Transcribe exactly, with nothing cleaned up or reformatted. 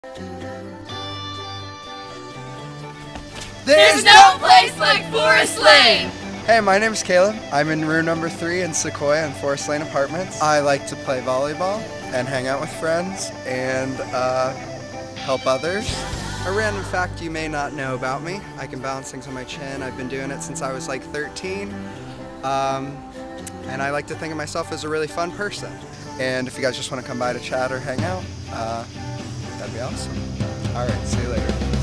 There's no place like Forest Lane! Hey, my name's Caleb. I'm in room number three in Sequoia in Forest Lane Apartments. I like to play volleyball and hang out with friends and uh, help others. A random fact you may not know about me: I can balance things on my chin. I've been doing it since I was like thirteen. Um, and I like to think of myself as a really fun person. And if you guys just want to come by to chat or hang out, uh, that'd be awesome. All right, see you later.